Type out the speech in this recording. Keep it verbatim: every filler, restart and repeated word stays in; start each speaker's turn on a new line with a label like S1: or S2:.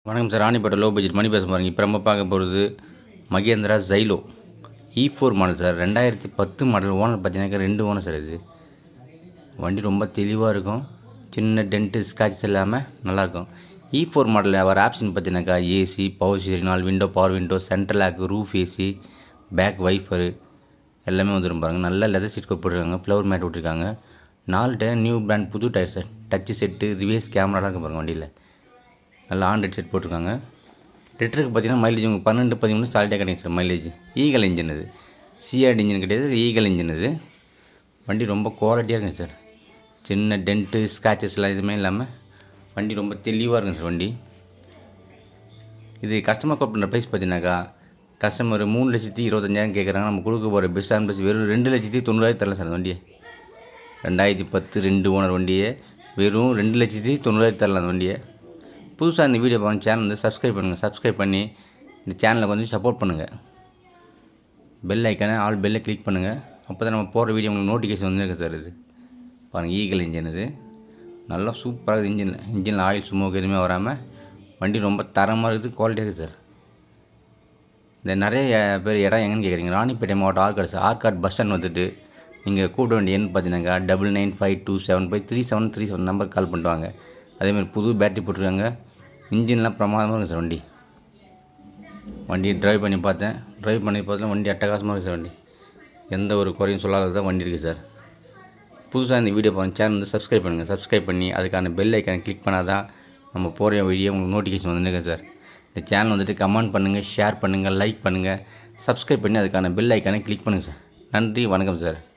S1: வணக்கம் sir. Ranipettai low budget Mani பேச பாருங்க. இப்போ நம்ம பார்க்க போகிறது Mahindra XYLO E four model sir. ரெண்டாயிரத்தி பத்து மாடல். ஓனர் பார்த்தீங்கன்னாக்கா ரெண்டு ஓனர் சார். இது வண்டி ரொம்ப தெளிவாக இருக்கும். சின்ன டென்ட்டு ஸ்க்ராட்சஸ் இல்லாமல் நல்லாயிருக்கும். இ ஃபோர் மாடலில் வர ஆப்ஷன் பார்த்தீங்கன்னாக்கா ஏசி, பவர் ஸ்டீரிங், நாலு window, power window, central lock, roof AC, back wiper எல்லாமே வந்துடும் பாருங்கள். நல்ல லெதர் சீட் போட்டுருக்காங்க. ஃப்ளவர் மேட் விட்டுருக்காங்க. நாலு டயர் நியூ பிராண்ட் புது tyre sir. Touch set, reverse கேமராலாம் இருக்கும் பாருங்கள் வண்டியில். நல்லா ஆண்ட்ராய்ட் செட் போட்டிருக்காங்க. லிட்டருக்கு பார்த்தீங்கன்னா மைலேஜ் உங்களுக்கு பன்னெண்டு பதிமூணு சாலிட்டாக கிடைக்கும் சார் மைலேஜ். ஈகல் இன்ஜின் இது. சிஆர்டி இன்ஜின் கிடையாது, ஈகல் இன்ஜின் இது. வண்டி ரொம்ப குவாலிட்டியாக இருக்குங்க சார். சின்ன டென்ட்டு ஸ்க்ராச்சஸ்லாம் எதுவுமே இல்லாமல் வண்டி ரொம்ப தெளிவாக இருக்குங்க சார் வண்டி. இது கஸ்டமர் கோட் பண்ணுற ப்ரைஸ் பார்த்தீங்கன்னாக்கா கஸ்டமர் மூணு லட்சத்தி இருபத்தஞ்சாயிரம் கேட்குறாங்க. நம்ம கொடுக்க போகிற பெஸ்ட்டான ப்ரைஸ் வெறும் ரெண்டு லட்சத்தி தொண்ணூறாயிரம் தரலாம் சார் வண்டியை. ரெண்டாயிரத்தி பத்து ரெண்டு ஓனர் வண்டியை வெறும் ரெண்டு லட்சத்தி தொண்ணூறாயிரம் தரலாம் அந்த வண்டியை. புதுசாக இந்த வீடியோ பார்க்க சேனல் வந்து சப்ஸ்கிரைப் பண்ணுங்கள். சப்ஸ்கிரைப் பண்ணி இந்த சேனலை கொஞ்சம் சப்போர்ட் பண்ணுங்கள். பெல் ஐக்கானே ஆல் பெல்லை கிளிக் பண்ணுங்கள். அப்போ தான் நம்ம போகிற வீடியோ உங்களுக்கு நோட்டிஃபிகேஷன் வந்துருக்கு சார். இது பாருங்கள், ஈகல் இன்ஜின் இது. நல்லா சூப்பராக இருக்குது. இன்ஜினில் இன்ஜினில் ஆயில் ஸ்மோக் எதுவுமே வராமல் வண்டி ரொம்ப தரமாக இருக்குது, குவாலிட்டியாக இருக்குது சார். இந்த நிறைய பேர் இடம் எங்கன்னு கேட்குறீங்க. ராணிப்பேட்டை மாவட்டம் Arcot sir. Arcot bus stand வந்துட்டு நீங்கள் கூப்பிட வேண்டிய எண் பார்த்தீங்கன்னாக்கா double nine five two seven five three seven three seven number call பண்ணிட்டு வாங்க. அதேமாதிரி புது பேட்டரி போட்டிருக்காங்க. இன்ஜின்லாம் பிரமாதமாக இருக்குது சார் வண்டி. வண்டியை ட்ரைவ் பண்ணி பார்த்தேன். ட்ரைவ் பண்ணி பார்த்தா வண்டி அட்டகாசமாக இருக்குது சார் வண்டி. எந்த ஒரு குறையும் சொல்லாத தான் வண்டி இருக்குது சார். புதுசாக இந்த வீடியோ பார்த்து சேனல் வந்து சப்ஸ்கிரைப் பண்ணுங்கள். சப்ஸ்கிரைப் பண்ணி அதுக்கான பெல் ஐக்கானை கிளிக் பண்ணால் தான் நம்ம போகிற வீடியோ உங்களுக்கு நோட்டிஃபிகேஷன் வந்துருக்கு சார். இந்த சேனல் வந்துட்டு கமெண்ட் பண்ணுங்கள், ஷேர் பண்ணுங்கள், லைக் பண்ணுங்கள், சப்ஸ்கிரைப் பண்ணி அதுக்கான பெல் ஐக்கானை கிளிக் பண்ணுங்கள் சார். நன்றி, வணக்கம் சார்.